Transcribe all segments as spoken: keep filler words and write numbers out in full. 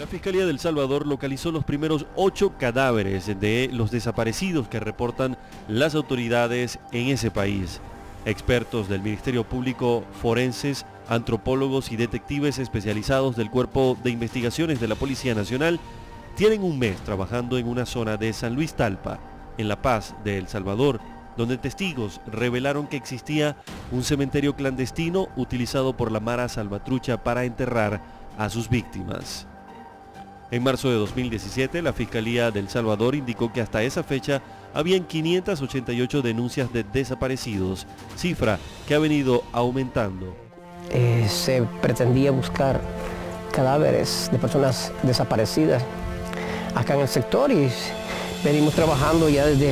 Fiscalía de El Salvador localizó los primeros ocho cadáveres de los desaparecidos que reportan las autoridades en ese país. Expertos del Ministerio Público, forenses, antropólogos y detectives especializados del Cuerpo de Investigaciones de la Policía Nacional tienen un mes trabajando en una zona de San Luis Talpa, en La Paz de El Salvador, donde testigos revelaron que existía un cementerio clandestino utilizado por la Mara Salvatrucha para enterrar a sus víctimas. En marzo de dos mil diecisiete, la Fiscalía de El Salvador indicó que hasta esa fecha habían quinientas ochenta y ocho denuncias de desaparecidos, cifra que ha venido aumentando. Eh, se pretendía buscar cadáveres de personas desaparecidas acá en el sector y venimos trabajando ya desde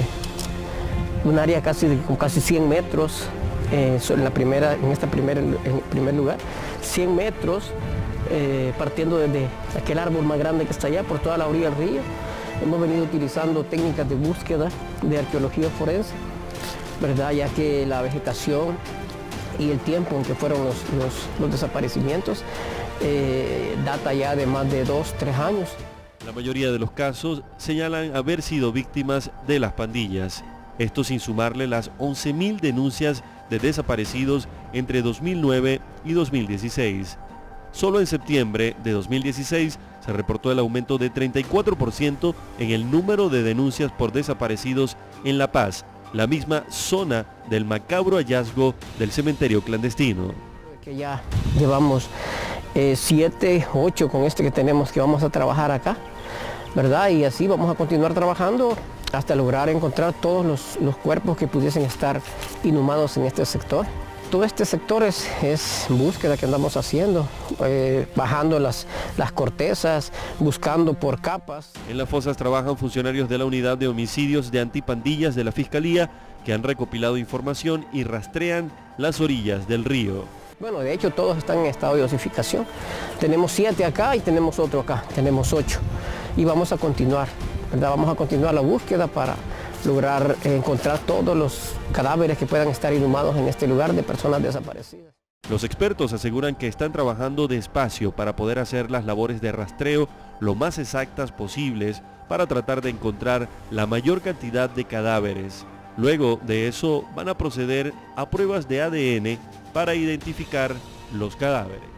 un área casi de, con casi cien metros, eh, en, la primera, en este primer, en primer lugar, cien metros. Eh, partiendo desde aquel árbol más grande que está allá, por toda la orilla del río. Hemos venido utilizando técnicas de búsqueda de arqueología forense, ¿verdad? Ya que la vegetación y el tiempo en que fueron los, los, los desaparecimientos eh, data ya de más de dos, tres años. La mayoría de los casos señalan haber sido víctimas de las pandillas, esto sin sumarle las once mil denuncias de desaparecidos entre dos mil nueve y dos mil dieciséis. Solo en septiembre de dos mil dieciséis se reportó el aumento de treinta y cuatro por ciento en el número de denuncias por desaparecidos en La Paz, la misma zona del macabro hallazgo del cementerio clandestino. Que ya llevamos eh, siete, ocho con este que tenemos que vamos a trabajar acá, ¿verdad? Y así vamos a continuar trabajando hasta lograr encontrar todos los, los cuerpos que pudiesen estar inhumados en este sector. Todo este sector es, es búsqueda que andamos haciendo, eh, bajando las, las cortezas, buscando por capas. En las fosas trabajan funcionarios de la Unidad de Homicidios de Antipandillas de la Fiscalía que han recopilado información y rastrean las orillas del río. Bueno, de hecho todos están en estado de osificación. Tenemos siete acá y tenemos otro acá, tenemos ocho. Y vamos a continuar, ¿verdad? Vamos a continuar la búsqueda para lograr encontrar todos los cadáveres que puedan estar inhumados en este lugar de personas desaparecidas. Los expertos aseguran que están trabajando despacio para poder hacer las labores de rastreo lo más exactas posibles para tratar de encontrar la mayor cantidad de cadáveres. Luego de eso van a proceder a pruebas de A D N para identificar los cadáveres.